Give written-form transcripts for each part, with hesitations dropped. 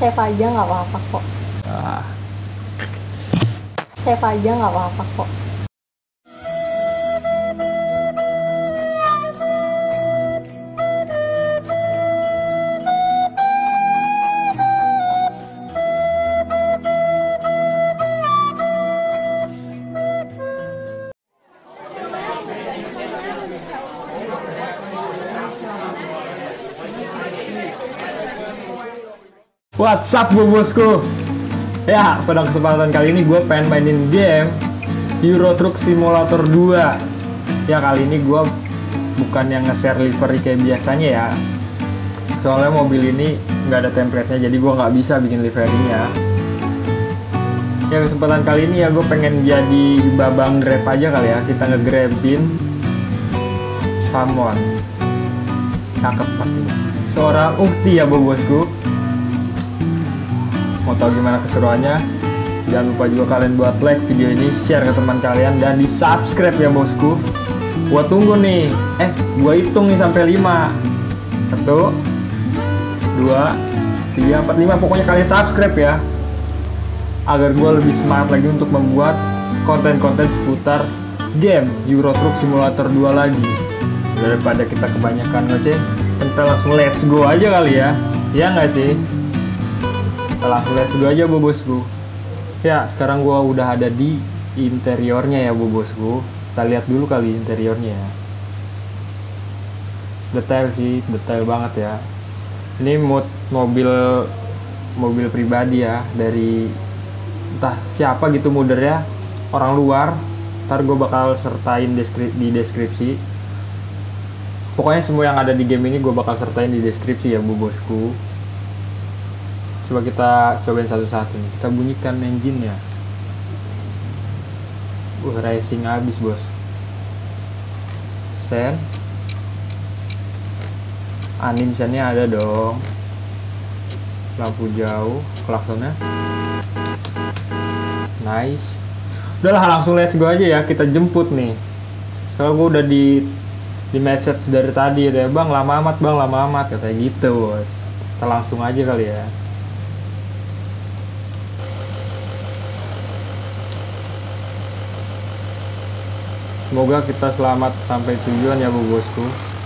Save aja nggak apa-apa kok. Ah, Save aja nggak apa-apa kok. what's up bosku? Ya, pada kesempatan kali ini gue pengen mainin game Euro Truck Simulator 2. Ya, kali ini gue bukan yang nge-share livery kayak biasanya ya. Soalnya mobil ini nggak ada template-nya, jadi gue nggak bisa bikin liverynya. Ya, kesempatan kali ini ya gue pengen jadi babang grab aja kali ya. Kita nge-grabin someone. Cakep pastinya. Seorang ukti ya bosku. Mau tahu gimana keseruannya? Jangan lupa juga kalian buat like video ini, share ke teman kalian, dan di subscribe ya bosku. Gua tunggu nih. Gua hitung nih sampai 5. 1 2 3 4 5. Pokoknya kalian subscribe ya, agar gua lebih semangat lagi untuk membuat konten-konten seputar game Euro Truck Simulator 2 lagi. Daripada kita kebanyakan ngoceh, kita langsung let's go aja kali ya. Ya nggak sih? Langsung let's go aja bosku. Ya, sekarang gua udah ada di interiornya ya bosku. Kita lihat dulu kali interiornya ya. Detail sih, detail banget ya. Ini mobil pribadi ya, dari entah siapa gitu modernya, orang luar. Ntar gue bakal sertain di deskripsi. Pokoknya semua yang ada di game ini gue bakal sertain di deskripsi ya bosku. Coba kita cobain satu-satu nih. Kita bunyikan engine-nya. Racing abis bos. Sen. Animation-nya ada dong. Lampu jauh. Klaksonnya. Nice. Udahlah langsung let's go aja ya. Kita jemput nih. Soalnya gue udah di message dari tadi ya. Bang lama amat bang, lama amat. Katanya gitu bos. Kita langsung aja kali ya. Semoga kita selamat sampai tujuan ya bosku.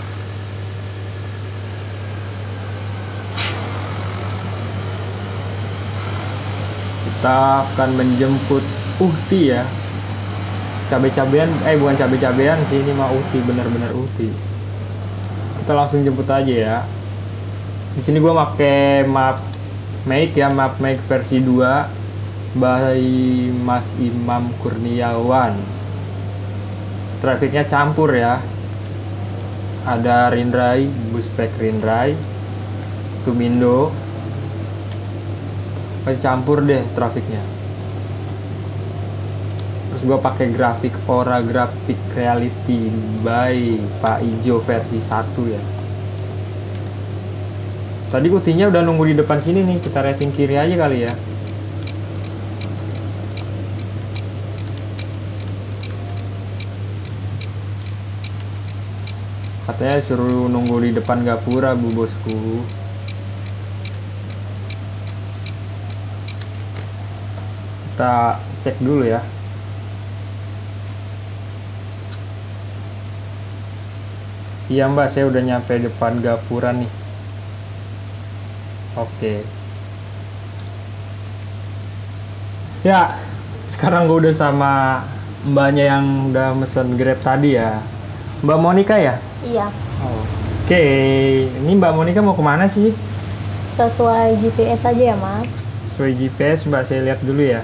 Kita akan menjemput Uhti ya. Cabe-cabean, bukan cabe-cabean sih, ini mah Uhti, bener-bener Uhti. Kita langsung jemput aja ya. Di sini gua pakai map make versi 2 by Mas Imam Kurniawan. Trafiknya campur ya. Ada Rindrai, Buspek Rindrai, Tumindo. Campur deh trafiknya. Terus gue pakai grafik Ora Graphic Reality by Pak Ijo versi 1 ya. Tadi Utinya udah nunggu di depan sini nih. Kita rating kiri aja kali ya. Katanya suruh nunggu di depan gapura bosku. Kita cek dulu ya. Iya mbak, saya udah nyampe depan gapura nih. Oke. Ya, sekarang gue udah sama mbaknya yang udah mesen Grab tadi ya. Mbak Monica ya? Iya. Oke, ini Mbak Monica mau kemana sih? Sesuai GPS aja ya mas. Sesuai GPS Mbak, saya lihat dulu ya.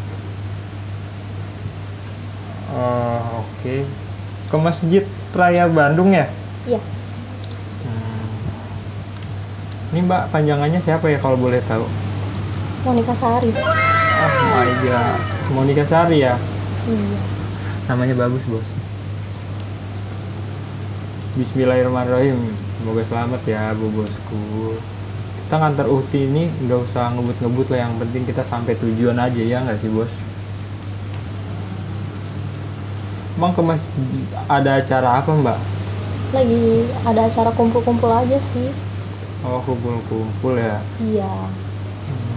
Oke. Ke Masjid Raya Bandung ya? Iya. Ini Mbak panjangannya siapa ya kalau boleh tahu? Monica Sari. Oh my god, Monica Sari ya? Iya. Namanya bagus bos. Bismillahirrahmanirrahim. Semoga selamat ya bosku. Kita ngantar Uhti ini nggak usah ngebut-ngebut lah, yang penting kita sampai tujuan aja ya nggak sih bos? Emang ada acara apa mbak? Lagi ada acara kumpul-kumpul aja sih. Oh kumpul-kumpul ya? Iya.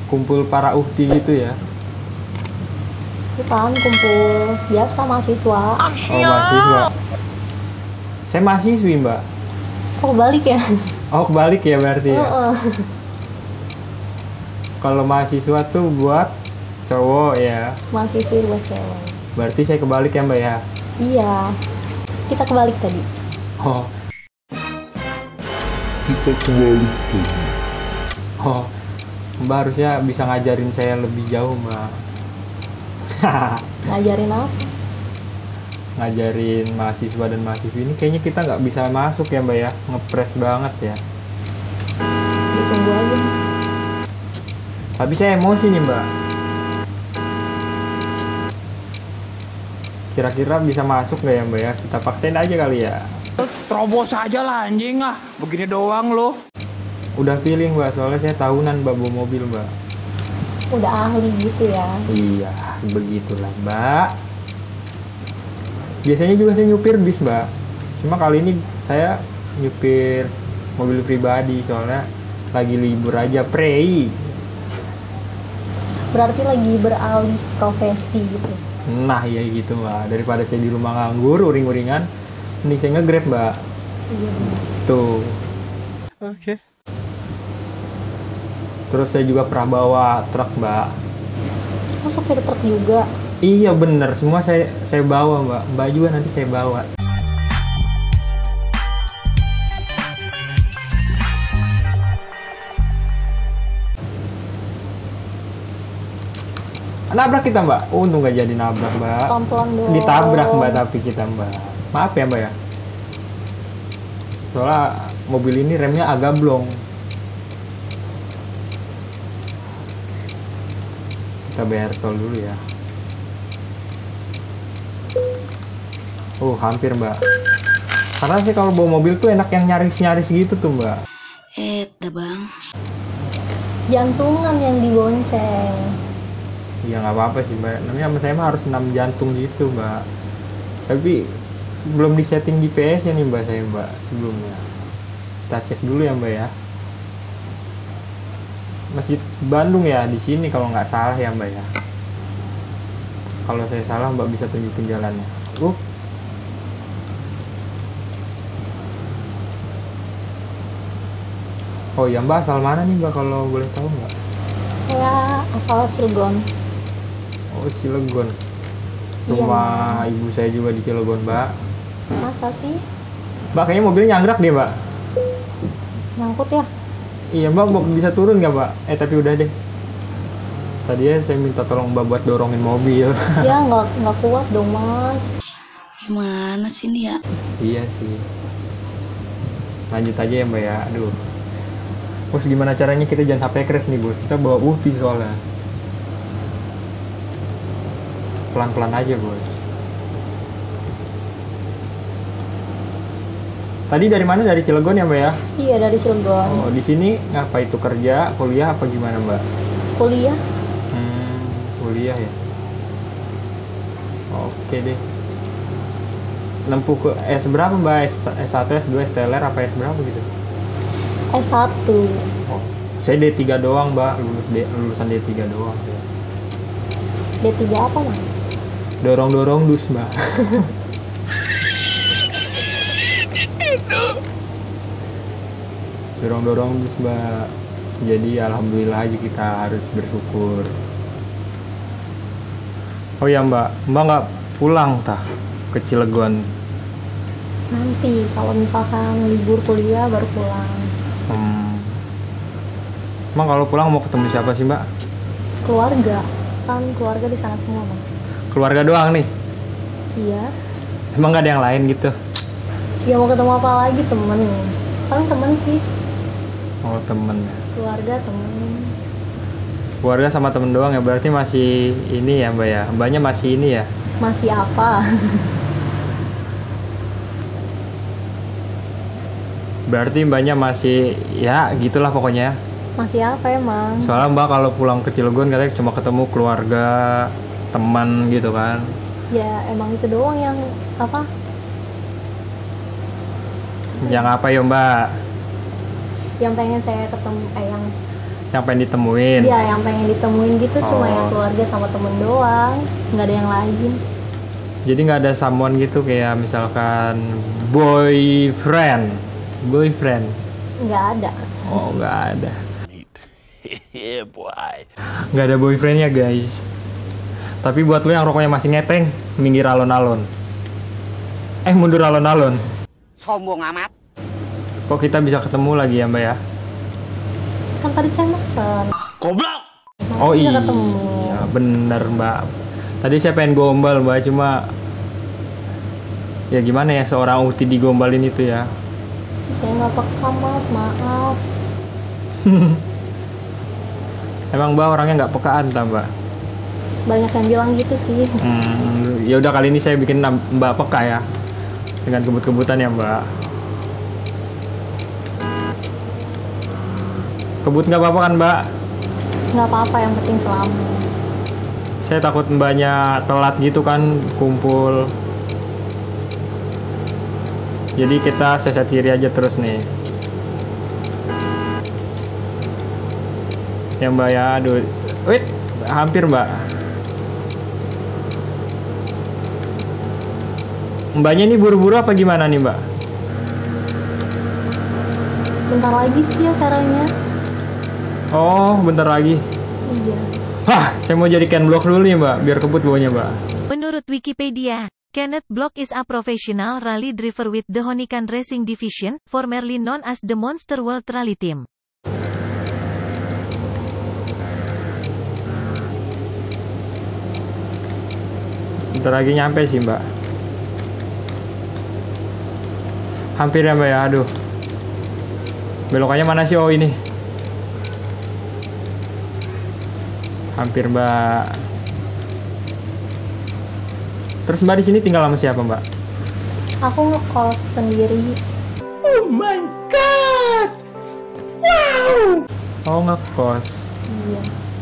kumpul para ukti gitu ya? Bukan, kumpul biasa mahasiswa. Oh, mahasiswa. Saya mahasiswi, Mbak. Oh, balik ya? Oh, kebalik ya berarti ya? Heeh. Kalau mahasiswa tuh buat cowok ya. Mahasiswi buat cewek. Berarti saya kebalik ya, Mbak ya? Iya. Kita kebalik tadi. Oh. Oh. Mbak harusnya bisa ngajarin saya lebih jauh, Mbak. Ngajarin apa? Ngajarin mahasiswa dan mahasiswi ini kayaknya kita nggak bisa masuk ya, Mbak ya? Ngepres banget ya. Ditunggu aja. Tapi saya emosi nih, Mbak. Kira-kira bisa masuk nggak ya, Mbak ya? Kita paksain aja kali ya. Terobos aja lah anjing ah. Begini doang lo. Udah feeling, Mbak, soalnya saya tahunan Mbak bawa mobil, Mbak. Udah ahli gitu ya. Iya, begitulah, Mbak. Biasanya juga saya nyupir bis, Mbak. Cuma kali ini saya nyupir mobil pribadi soalnya lagi libur aja, prei. Berarti lagi beralih profesi gitu. Nah, ya gitu, Mbak. Daripada saya di rumah nganggur, uring-uringan, mending saya nge-grab, Mbak. Iya. Tuh. Oke. Terus saya juga pernah bawa truk, Mbak. Oh, sopir truk juga. Iya bener, semua saya bawa, Mbak. Mbak juga nanti saya bawa. Nabrak kita, Mbak. Untung nggak jadi nabrak, Mbak. Pelan-pelan dong. Ditabrak, Mbak, tapi kita, Mbak. Maaf ya, Mbak ya. Soalnya mobil ini remnya agak blong. Kita bayar tol dulu ya. Hampir, Mbak. Karena sih kalau bawa mobil tuh enak yang nyaris-nyaris gitu tuh, Mbak. Bang. Jantungan yang dibonceng. Ya nggak apa-apa sih, Mbak. Namanya sama saya mah harus 6 jantung gitu, Mbak. Tapi belum disetting GPS-nya nih, Mbak, saya, Mbak, sebelumnya. Kita cek dulu ya, Mbak ya. Masjid Bandung ya, di sini kalau nggak salah ya, Mbak ya. Kalau saya salah, Mbak bisa tunjukin jalannya. Oh ya, Mbak, asal mana nih, Mbak, kalau boleh tahu, Mbak? Saya asal Cilegon. Oh, Cilegon. Iya. Rumah ibu saya juga di Cilegon, Mbak. Masa sih? Mbak, kayaknya mobilnya nyangkrak deh, Mbak. Nyangkut ya? Iya, Mbak, bisa turun nggak, Mbak? Tapi udah deh. Tadinya saya minta tolong Mbak buat dorongin mobil. Ya nggak kuat dong, Mas. Gimana sih ini ya? Iya sih. Lanjut aja ya, Mbak ya. Aduh. Bos, gimana caranya kita jangan HP crash nih, Bos? Kita bawa ulti soalnya. Pelan-pelan aja, Bos. Tadi dari mana? Dari Cilegon ya, Mbak ya? Iya, dari Cilegon. Oh, di sini ngapa itu, kerja, kuliah apa gimana, Mbak? Kuliah. Kuliah ya. Oke deh. Nempuh ke S berapa, Mbak? S1, S2, STLR apa S berapa gitu? S1. Oh, saya D3 doang, Mbak. Lulusan D3 doang. D3 apa, Mas? Dorong-dorong dus, Mbak. Dorong-dorong dus, Mbak. Jadi alhamdulillah aja kita harus bersyukur. Oh ya, Mbak nggak pulang tah ke Cilegon? Nanti kalau misalkan libur kuliah baru pulang. Emang kalau pulang mau ketemu siapa sih, Mbak? Keluarga. Kan keluarga di sana semua, Mas. Keluarga doang nih? Iya. Emang nggak ada yang lain gitu? Ya mau ketemu apa lagi, temen. Paling temen sih. Oh, temen. Keluarga, temen. Keluarga sama temen doang ya, berarti masih ini ya, Mbak ya? Mbaknya masih ini ya? Masih apa? Berarti Mbaknya masih, ya gitulah pokoknya. Masih apa emang? Soalnya Mbak kalau pulang ke Cilegon katanya cuma ketemu keluarga, teman gitu kan? Ya emang itu doang yang apa? Yang apa ya, Mbak? Yang pengen saya ketemu, yang Yang pengen ditemuin. Iya, yang pengen ditemuin gitu cuma Oh. yang keluarga sama temen doang, nggak ada yang lain. Jadi nggak ada someone gitu kayak misalkan boyfriend. Nggak ada. Oh, nggak ada. Nggak ada boyfriendnya guys. Tapi buat lo yang rokoknya masih ngeteng, minggir alon-alon. Mundur alon-alon. Sombong amat. Kok kita bisa ketemu lagi ya Mbak ya? Kan tadi saya mesen. Goblok. Oh Bisa iya, ketemu. bener Mbak. Tadi saya pengen gombal Mbak, cuma ya gimana ya, seorang Uti digombalin itu ya. Saya nggak peka mas, maaf. Emang Mbak orangnya nggak pekaan tak Mbak? Banyak yang bilang gitu sih. Ya udah kali ini saya bikin Mbak peka ya, dengan kebut-kebutan ya Mbak. Kebut nggak apa-apa kan Mbak? Nggak apa-apa, yang penting selamat. Saya takut Mbaknya telat gitu kan kumpul. Jadi kita sesatiri aja terus nih. Ya Mbak ya, aduh. Wait, hampir Mbak. Mbaknya ini buru-buru apa gimana nih Mbak? Bentar lagi sih acaranya. Oh, bentar lagi. Iya. Hah, saya mau jadi Ken Block dulu nih Mbak, biar kebut bawanya Mbak. Menurut Wikipedia, Kenneth Block is a professional rally driver with the Honikan Racing Division, formerly known as the Monster World Rally Team. Bentar lagi nyampe sih Mbak. Hampir ya Mbak ya, aduh. Belokannya mana sih? Oh ini. Hampir Mbak. Terus Mbak di sini tinggal sama siapa Mbak? Aku ngekos sendiri. Oh ngekos. Iya.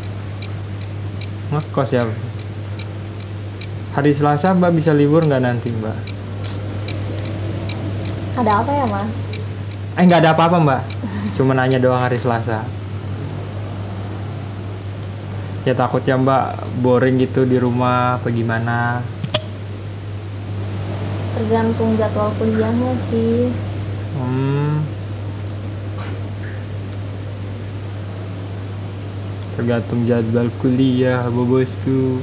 Ngekos ya. Hari Selasa Mbak bisa libur nggak nanti Mbak? Ada apa ya mas? Nggak ada apa-apa Mbak. Cuma nanya doang hari Selasa. Ya takutnya Mbak boring gitu di rumah apa gimana. Tergantung jadwal kuliahnya sih. Tergantung jadwal kuliah bosku.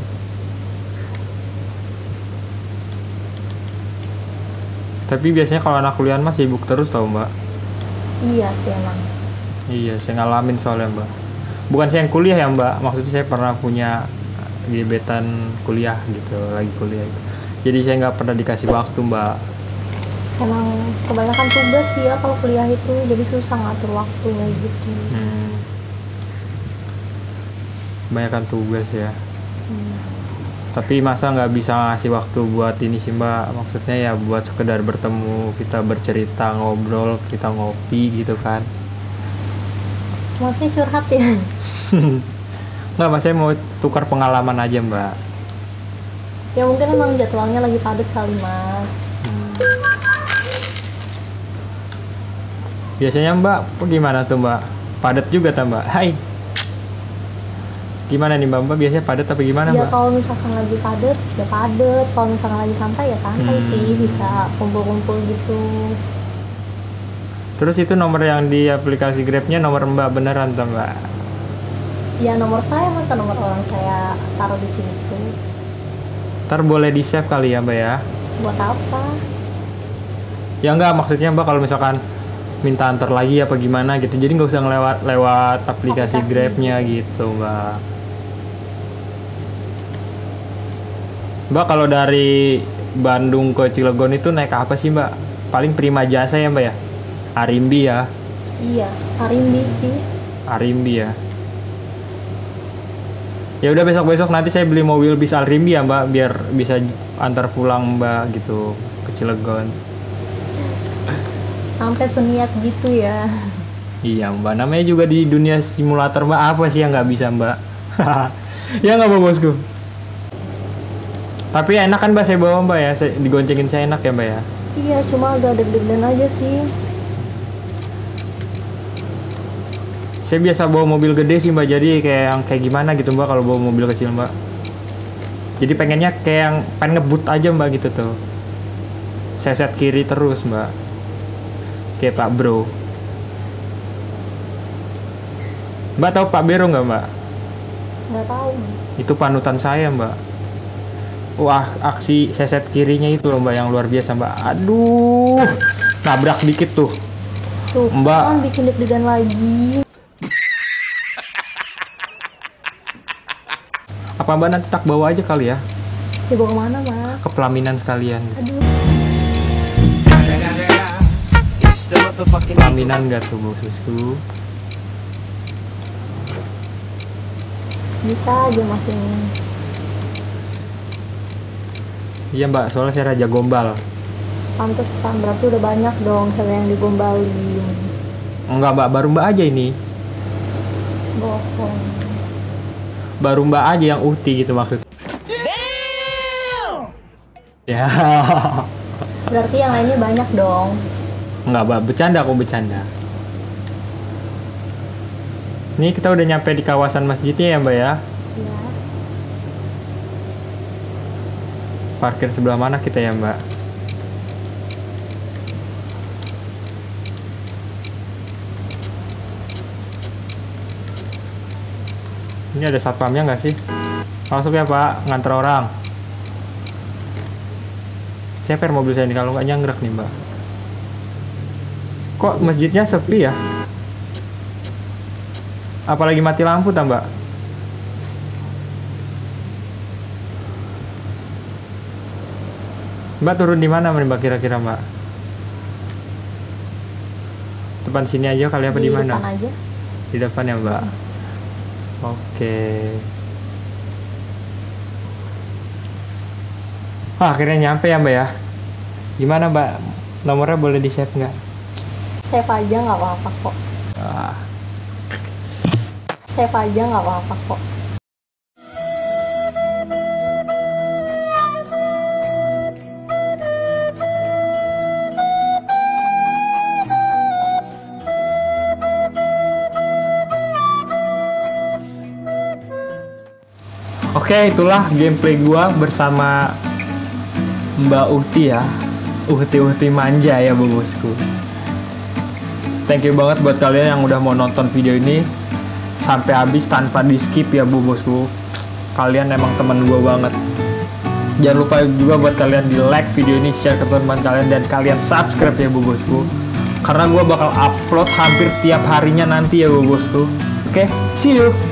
Tapi biasanya kalau anak kuliah Mas sibuk terus tau Mbak. Iya sih emang. Iya, saya ngalamin soalnya Mbak. Bukan saya yang kuliah ya Mbak, maksudnya saya pernah punya gebetan kuliah gitu, lagi kuliah gitu. Jadi saya nggak pernah dikasih waktu Mbak. Emang kebanyakan tugas sih ya kalau kuliah itu, jadi susah ngatur waktunya gitu. Kebanyakan tugas ya. Tapi masa nggak bisa ngasih waktu buat ini sih Mbak, maksudnya ya buat sekedar bertemu, kita bercerita, ngobrol, kita ngopi gitu kan. Masih curhat ya? Nggak Mas, saya mau tukar pengalaman aja Mbak. Ya mungkin emang jadwalnya lagi padat kali mas. Biasanya Mbak, gimana tuh Mbak? Padat juga tuh Mbak? Hai. Gimana nih Mbak? Biasanya padat apa gimana Ya Mbak? kalau misalkan lagi padat, ya padat. Kalau misalkan lagi santai, ya santai sih. Bisa kumpul-kumpul gitu. Terus itu nomor yang di aplikasi Grabnya nomor Mbak beneran tuh Mbak? Ya nomor saya, masa nomor orang saya taruh di situ. Ntar boleh di save kali ya Mbak ya? Buat apa? Ya enggak, maksudnya Mbak kalau misalkan minta antar lagi apa gimana gitu, jadi nggak usah lewat aplikasi Grabnya gitu Mbak. Mbak kalau dari Bandung ke Cilegon itu naik apa sih Mbak? Paling Prima Jasa ya Mbak ya? Arimbi ya? Iya, Arimbi sih. Arimbi ya? Ya udah besok-besok nanti saya beli mobil bis Arimbi ya Mbak, biar bisa antar pulang Mbak gitu ke Cilegon. Sampai seniat gitu ya. Iya Mbak, namanya juga di dunia simulator Mbak, apa sih yang nggak bisa Mbak? Ya nggak bosku. Tapi enak kan Mbak saya bawa Mbak ya, digoncengin saya enak ya Mbak ya? Iya, cuma agak deg-degan aja sih. Saya biasa bawa mobil gede sih mbak, jadi kayak yang kayak gimana gitu mbak kalau bawa mobil kecil mbak. Jadi pengennya kayak yang pengen ngebut aja mbak gitu tuh. Saya set kiri terus mbak. Kayak Pak Bro. Mbak tahu Pak Bero nggak mbak? Nggak tahu. Itu panutan saya mbak. Wah, aksi seset kirinya itu loh mbak yang luar biasa mbak. Aduh, nabrak dikit tuh. Tuh, Mbak. kan bikin deg-degan lagi. Apa mbak nanti tak bawa aja kali ya? Dibawa kemana, Mas? Ke pelaminan sekalian. Aduh. Pelaminan nggak tuh bosku? Bisa aja Mas ini. Iya mbak, soalnya saya raja gombal. Pantesan, berarti udah banyak dong cewek yang digombalin. Enggak mbak, baru mbak aja ini. Bohong. Baru mbak aja yang uhti gitu maksudnya. Ya. Berarti yang lainnya banyak dong. Enggak mbak, bercanda aku bercanda. Ini kita udah nyampe di kawasan masjidnya ya mbak ya. Ya. Parkir sebelah mana kita ya mbak? Ini ada satpamnya nggak sih? Masuk ya pak, nganter orang. Ceper mobil saya ini kalau nggak nyanggrek nih mbak. Kok masjidnya sepi ya? Apalagi mati lampu tak mbak? Mbak turun di mana mbak kira-kira mbak? Depan sini aja kali apa di mana? Depan aja. Di depan ya mbak. Oke. Akhirnya nyampe ya mbak ya. Gimana mbak? Nomornya boleh di save nggak? Save aja nggak apa-apa kok. Save aja nggak apa-apa kok. Oke, itulah gameplay gua bersama Mbak Uhti ya. Uhti manja ya bosku. Thank you banget buat kalian yang udah mau nonton video ini sampai habis tanpa di skip ya bosku. Kalian emang teman gua banget. Jangan lupa juga buat kalian di like video ini, share ke teman kalian, dan kalian subscribe ya bosku. Karena gua bakal upload hampir tiap harinya nanti ya bosku. Oke, see you.